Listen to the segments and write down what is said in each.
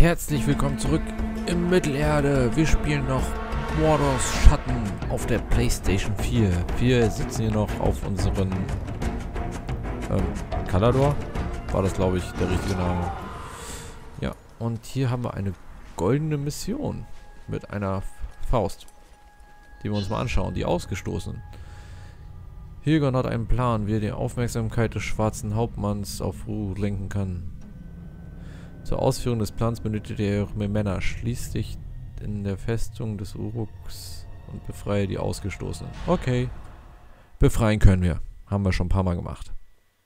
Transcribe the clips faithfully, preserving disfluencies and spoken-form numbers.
Herzlich willkommen zurück im Mittelerde. Wir spielen noch Mordors Schatten auf der PlayStation vier. Wir sitzen hier noch auf unseren ähm, Calador. War das, glaube ich, der richtige Name. Ja, und hier haben wir eine goldene Mission mit einer Faust, die wir uns mal anschauen. Die Ausgestoßenen. Hilgon hat einen Plan, wie er die Aufmerksamkeit des schwarzen Hauptmanns auf Uruk lenken kann. Zur Ausführung des Plans benötigt er auch mehr Männer. Schließ dich in der Festung des Uruks und befreie die Ausgestoßenen. Okay. Befreien können wir. Haben wir schon ein paar Mal gemacht.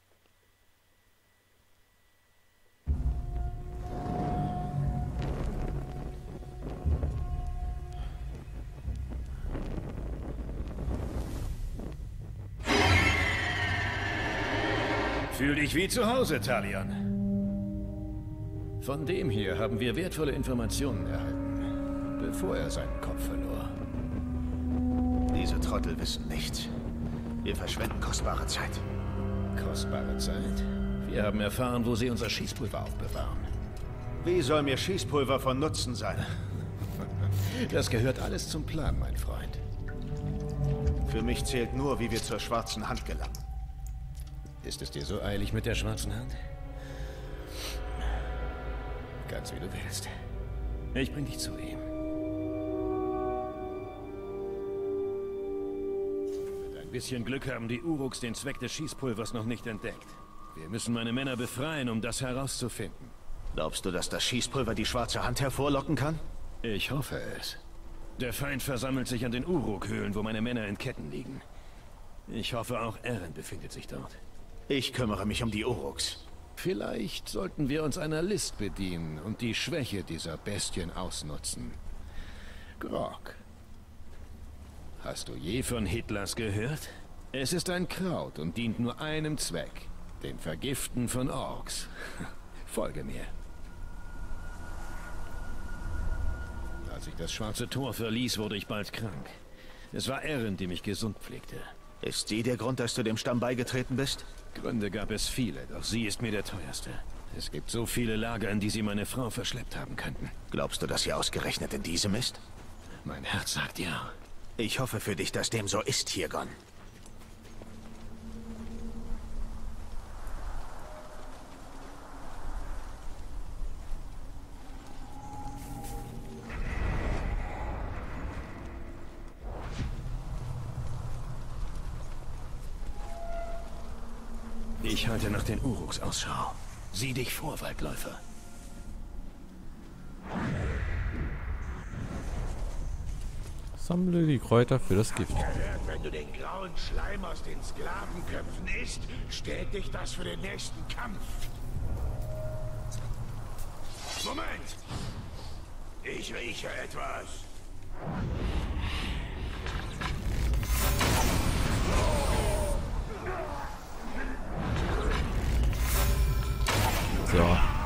Fühl dich wie zu Hause, Talion. Von dem hier haben wir wertvolle Informationen erhalten, bevor er seinen Kopf verlor. Diese Trottel wissen nichts. Wir verschwenden kostbare Zeit. Kostbare Zeit? Wir haben erfahren, wo sie unser Schießpulver aufbewahren. Wie soll mir Schießpulver von Nutzen sein? Das gehört alles zum Plan, mein Freund. Für mich zählt nur, wie wir zur schwarzen Hand gelangen. Ist es dir so eilig mit der schwarzen Hand? Ganz wie du willst. Ich bring dich zu ihm. Mit ein bisschen Glück haben die Uruks den Zweck des Schießpulvers noch nicht entdeckt. Wir müssen meine Männer befreien, um das herauszufinden. Glaubst du, dass das Schießpulver die schwarze Hand hervorlocken kann? Ich hoffe es. Der Feind versammelt sich an den Uruk-Höhlen, wo meine Männer in Ketten liegen. Ich hoffe, auch Eren befindet sich dort. Ich kümmere mich um die Uruks. Vielleicht sollten wir uns einer List bedienen und die Schwäche dieser Bestien ausnutzen. Grog. Hast du je von Hitlers gehört? Es ist ein Kraut und dient nur einem Zweck. Dem Vergiften von Orks. Folge mir. Als ich das Schwarze Tor verließ, wurde ich bald krank. Es war Eren, die mich gesund pflegte. Ist sie der Grund, dass du dem Stamm beigetreten bist? Gründe gab es viele, doch sie ist mir der teuerste. Es gibt so viele Lager, in die sie meine Frau verschleppt haben könnten. Glaubst du, dass sie ausgerechnet in diesem ist? Mein Herz sagt ja. Ich hoffe für dich, dass dem so ist, Hilgon. Ich halte nach den Uruks Ausschau. Sieh dich vor, Waldläufer. Sammle die Kräuter für das Gift. Wenn du den grauen Schleim aus den Sklavenköpfen isst, stellt dich das für den nächsten Kampf. Moment! Ich rieche etwas. So.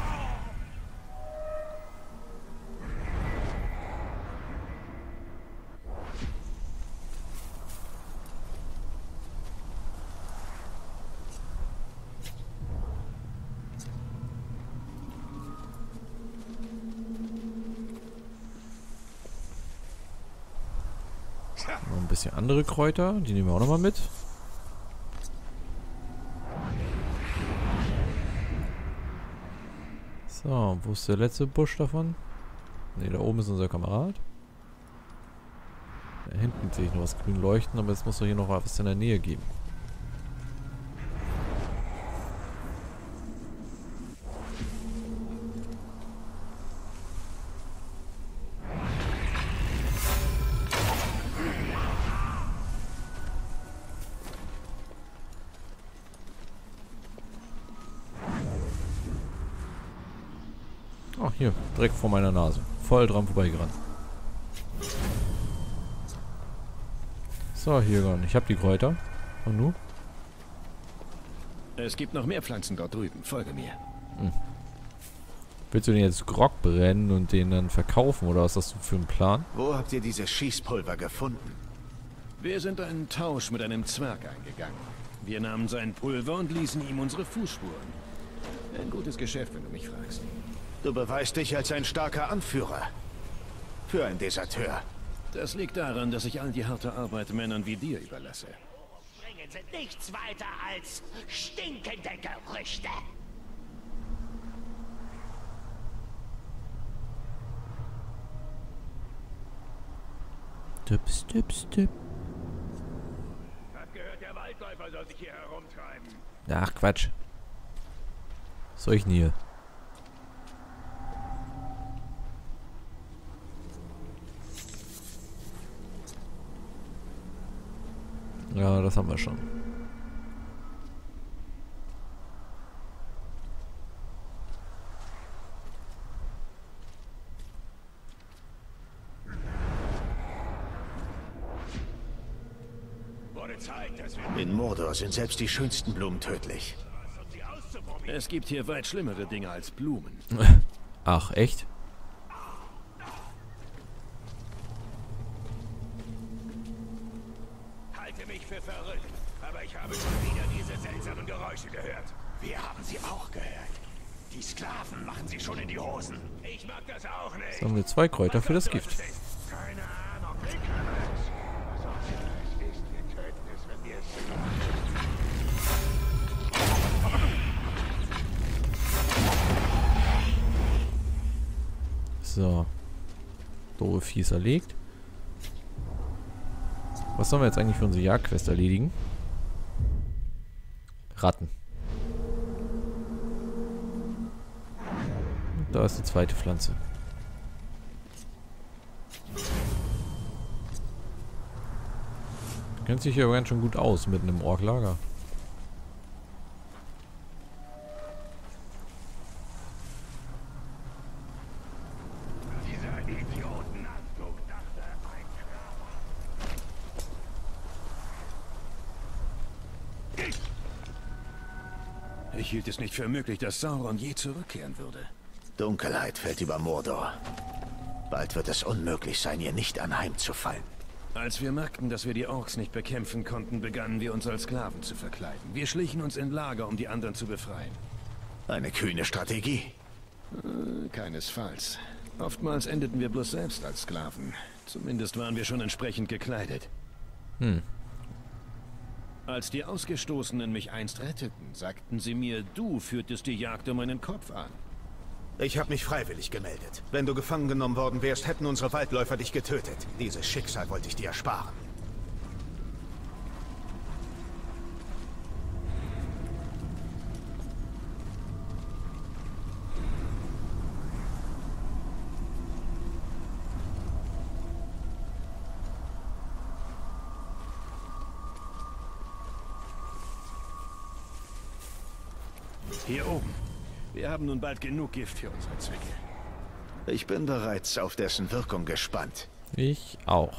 Noch ein bisschen andere Kräuter, die nehmen wir auch noch mal mit. So, wo ist der letzte Busch davon? Ne, da oben ist unser Kamerad. Da hinten sehe ich noch was grün leuchten, aber es muss doch hier noch was in der Nähe geben. Ach, hier, direkt vor meiner Nase. Voll dran vorbeigerannt. So, Hilgon, ich habe die Kräuter. Und nu? Es gibt noch mehr Pflanzen dort drüben. Folge mir. Hm. Willst du den jetzt Grog brennen und den dann verkaufen, oder was hast du für einen Plan? Wo habt ihr dieses Schießpulver gefunden? Wir sind einen Tausch mit einem Zwerg eingegangen. Wir nahmen sein Pulver und ließen ihm unsere Fußspuren. Ein gutes Geschäft, wenn du mich fragst. Du beweist dich als ein starker Anführer. Für einen Deserteur. Das liegt daran, dass ich all die harte Arbeit Männern wie dir überlasse. Bringen sind nichts weiter als stinkende Gerüchte. Stüpp, stüpp, stüpp. Hab gehört, der Waldläufer soll sich hier herumtreiben. Ach, Quatsch. Was soll ich denn hier? Ja, das haben wir schon. Wurde Zeit, dass wir In Mordor sind selbst die schönsten Blumen tödlich. um sie auszuprobieren. Es gibt hier weit schlimmere Dinge als Blumen. Ach, echt? Halte mich für verrückt, aber ich habe schon wieder diese seltsamen Geräusche gehört. Wir haben sie auch gehört. Die Sklaven machen sie schon in die Hosen. Ich mag das auch nicht. Jetzt haben wir zwei Kräuter für das Gift. Keine Ahnung, wir können es. Was auch immer es ist, wir töten es, wenn wir es sehen. So. Doofe Viehs erlegt. Was sollen wir jetzt eigentlich für unsere Jagdquest erledigen? Ratten. Und da ist die zweite Pflanze. Kennt sich ja ganz schön gut aus mitten im Orklager. Dieser Idiotenanzug dachte, ein Ich hielt es nicht für möglich, dass Sauron je zurückkehren würde. Dunkelheit fällt über Mordor. Bald wird es unmöglich sein, ihr nicht anheimzufallen. Als wir merkten, dass wir die Orks nicht bekämpfen konnten, begannen wir uns als Sklaven zu verkleiden. Wir schlichen uns in Lager, um die anderen zu befreien. Eine kühne Strategie. Äh, keinesfalls. Oftmals endeten wir bloß selbst als Sklaven. Zumindest waren wir schon entsprechend gekleidet. Hm. Als die Ausgestoßenen mich einst retteten, sagten sie mir, du führtest die Jagd um meinen Kopf an. Ich habe mich freiwillig gemeldet. Wenn du gefangen genommen worden wärst, hätten unsere Waldläufer dich getötet. Dieses Schicksal wollte ich dir ersparen. Hier oben. Wir haben nun bald genug Gift für unsere Zwecke. Ich bin bereits auf dessen Wirkung gespannt. Ich auch.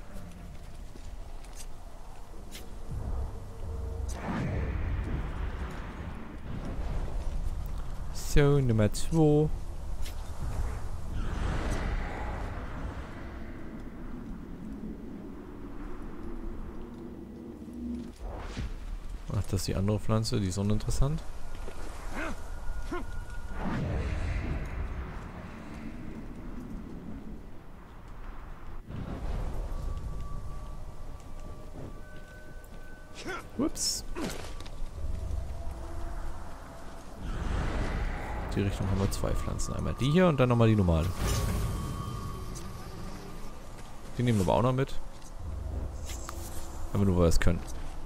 So, Nummer zwei. Ach, das ist die andere Pflanze, die ist uninteressant. Ups. Die Richtung haben wir zwei Pflanzen. Einmal die hier und dann nochmal die normale. Die nehmen wir aber auch noch mit. Wenn wir nur was können.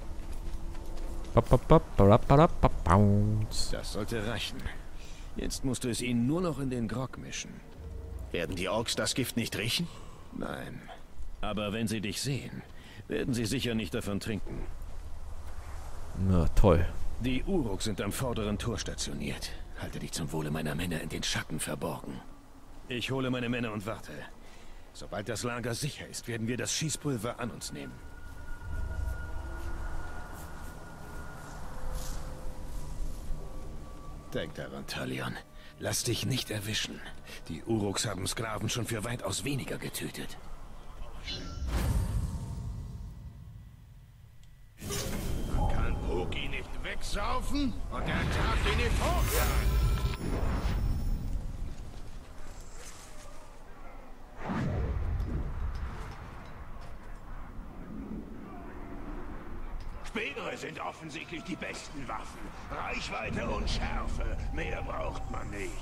Das sollte reichen. Jetzt musst du es ihnen nur noch in den Grog mischen. Werden die Orks das Gift nicht riechen? Nein. Aber wenn sie dich sehen, werden sie sicher nicht davon trinken. Na, toll. Die Uruk sind am vorderen Tor stationiert. Halte dich zum Wohle meiner Männer in den Schatten verborgen. Ich hole meine Männer und warte. Sobald das Lager sicher ist, werden wir das Schießpulver an uns nehmen. Denk daran, Talion. Lass dich nicht erwischen. Die Uruks haben Sklaven schon für weitaus weniger getötet. Man kann Poki nicht wegsaufen und er darf ihn nicht hochjagen. Speere sind offensichtlich die besten Waffen. Reichweite und Schärfe. Mehr braucht man nicht.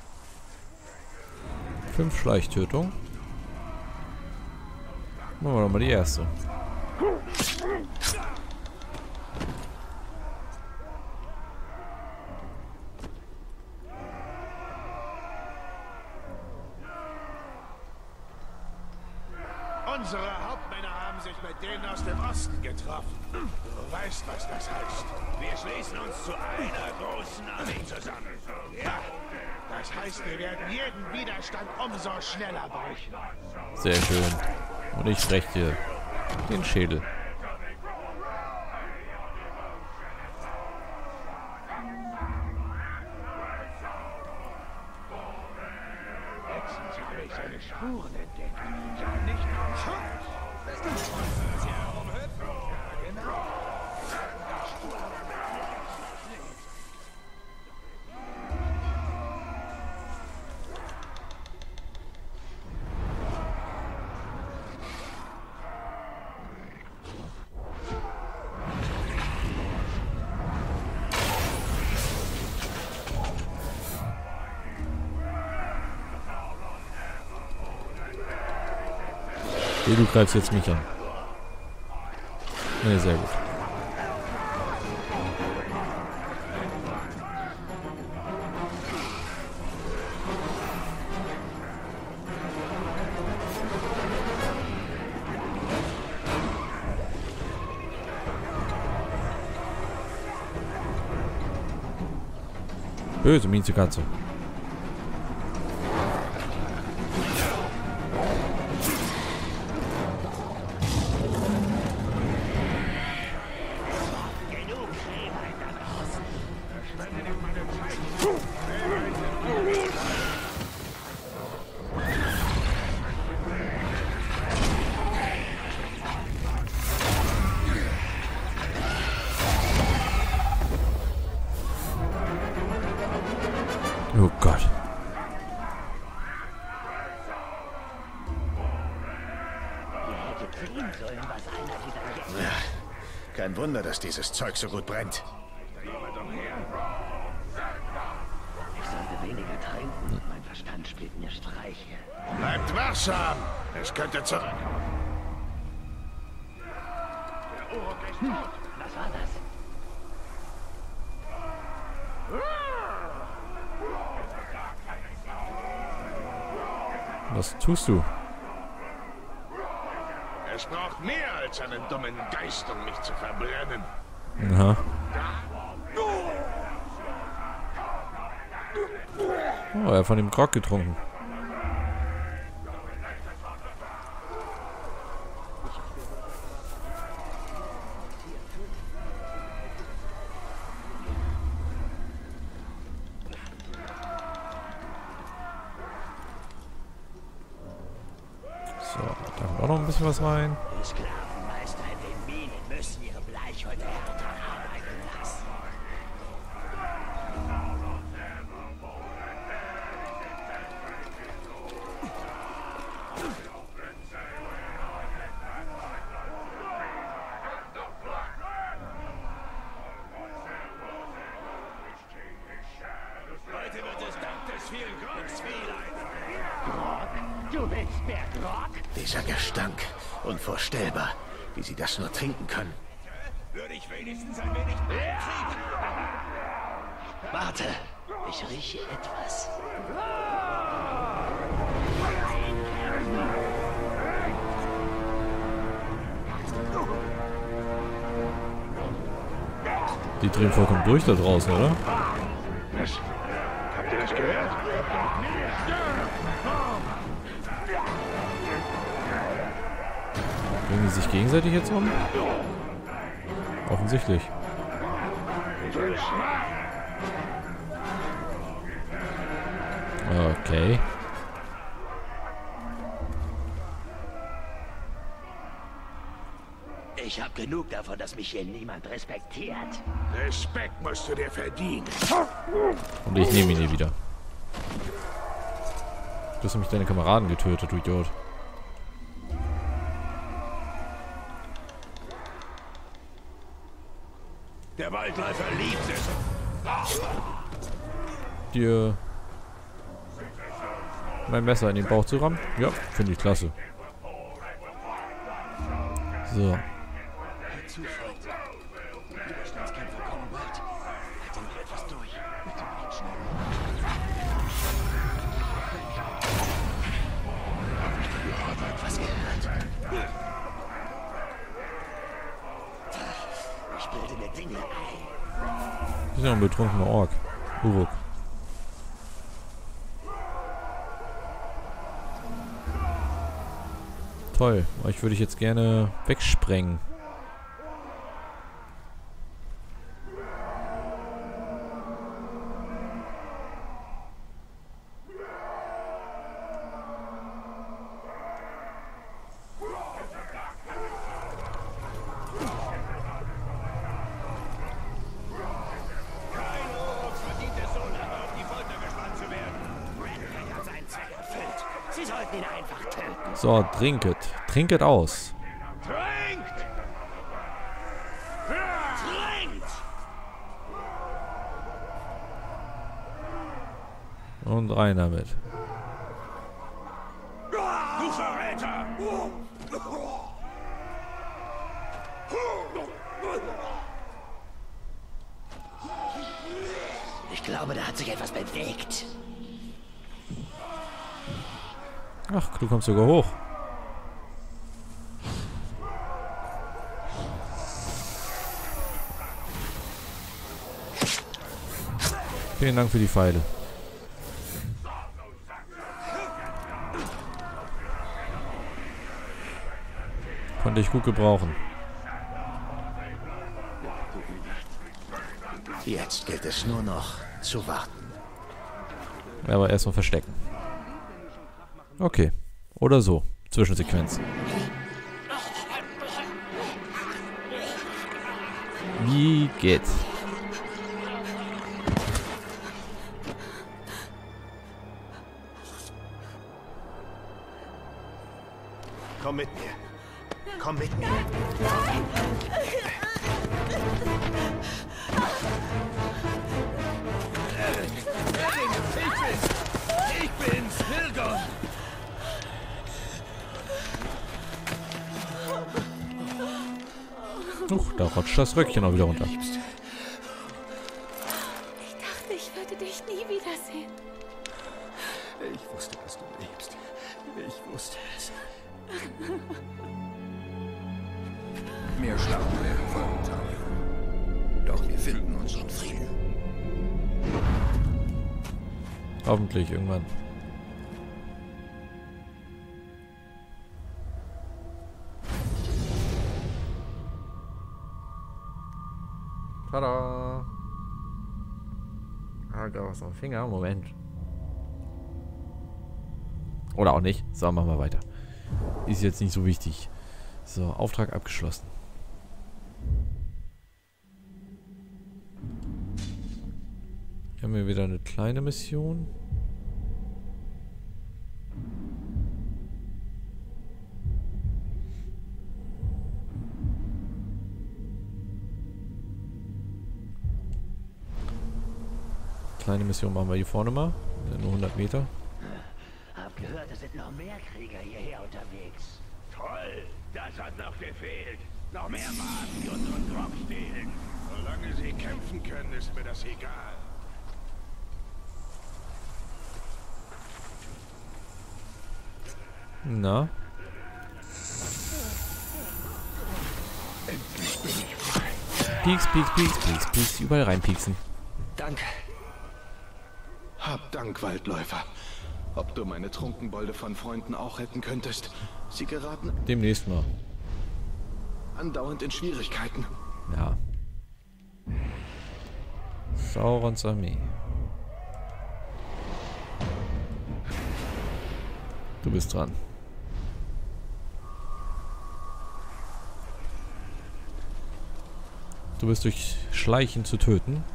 Fünf Schleichtötungen. Machen wir doch mal die erste. Unsere Hauptmänner haben sich mit denen aus dem Osten getroffen. Du weißt, was das heißt. Wir schließen uns zu einer großen Armee zusammen. Ja, das heißt, wir werden jeden Widerstand umso schneller brechen. Sehr schön. Und ich breche dir den Schädel. Letztens habe ich seine Spuren entdeckt. Ja, nicht nur Schutz. Das ist das, was hier herumhüpft. Ja, genau. Okay, du greifst jetzt mich an. Ne, sehr gut. Böse mieze Katze. Oh Gott. Ja, kein Wunder, dass dieses Zeug so gut brennt. Ich sollte weniger trinken. Mein Verstand spielt mir Streiche. Bleibt wachsam. Es könnte zurück. Hm, was war das? Was tust du? Es braucht mehr als einen dummen Geist, um mich zu verbrennen. Aha. Oh, er hat von dem Grog getrunken. So, da kommt auch noch ein bisschen was rein. Die Sklavenmeister in den Minen müssen ihre Bleichhäute härter arbeiten lassen. Heute wird es dank des vielen Grogs viel einfacher. Grog? Du willst mehr Grog? Dieser Gestank. Unvorstellbar. Wie sie das nur trinken können. Würde ich wenigstens ein wenig mehr kriegen. Warte, ich rieche etwas. Die drehen vollkommen durch da draußen, oder? Was? Habt ihr das gehört? Bringen die sich gegenseitig jetzt um? Offensichtlich. Okay. Ich habe genug davon, dass mich hier niemand respektiert. Respekt musst du dir verdienen. Und ich nehme ihn nie wieder. Du hast nämlich deine Kameraden getötet, du Idiot. Waldläufer liebt es. Dir mein Messer in den Bauch zu rammen? Ja, finde ich klasse. So. Das ist ja ein betrunkener Ork. Uruk. Toll. Euch würde ich jetzt gerne wegsprengen. Sie sollten ihn einfach töten. So, trinket. Trinket aus. Trinkt! Trinkt! Und rein damit. Du Verräter! Ich glaube, da hat sich etwas bewegt. Ach, du kommst sogar hoch. Vielen Dank für die Pfeile. Konnte ich gut gebrauchen. Jetzt gilt es nur noch zu warten. Aber erstmal verstecken. Okay. Oder so. Zwischensequenz. Wie geht's? Komm mit mir. Komm mit mir. Ich bin's, Wilgon. Uch, da rutscht das Röckchen auch wieder runter. Ich dachte, ich würde dich nie wiedersehen. Ich wusste, dass du lebst. Ich wusste es. Mehr Schlachten werden folgen, Tali. Doch wir finden unseren Frieden. Hoffentlich irgendwann. Tada! Ah, da was am Finger. Moment. Oder auch nicht. So, machen wir weiter. Ist jetzt nicht so wichtig. So, Auftrag abgeschlossen. Hier haben wir wieder eine kleine Mission. Kleine Mission machen wir hier vorne mal. Nur hundert Meter. Hab gehört, es sind noch mehr Krieger hierher unterwegs. Toll! Das hat noch gefehlt. Noch mehr Magen, die unseren Grog stehlen. Solange sie kämpfen können, ist mir das egal. Na? Pieks, pieks, pieks, pieks, pieks. Überall reinpieksen. Danke. Hab Dank, Waldläufer. Ob du meine Trunkenbolde von Freunden auch retten könntest? Sie geraten Demnächst mal. andauernd in Schwierigkeiten. Ja. Saurons Armee. Du bist dran. Du bist durch Schleichen zu töten.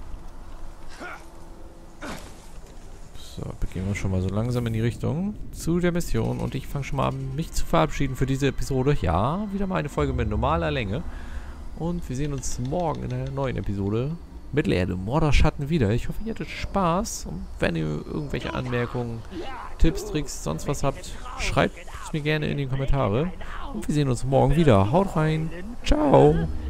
So, begeben wir schon mal so langsam in die Richtung zu der Mission. Und ich fange schon mal an, mich zu verabschieden für diese Episode. Ja, wieder mal eine Folge mit normaler Länge. Und wir sehen uns morgen in einer neuen Episode Mittelerde, Morderschatten wieder. Ich hoffe, ihr hattet Spaß. Und wenn ihr irgendwelche Anmerkungen, Tipps, Tricks, sonst was habt, schreibt es mir gerne in die Kommentare. Und wir sehen uns morgen wieder. Haut rein. Ciao.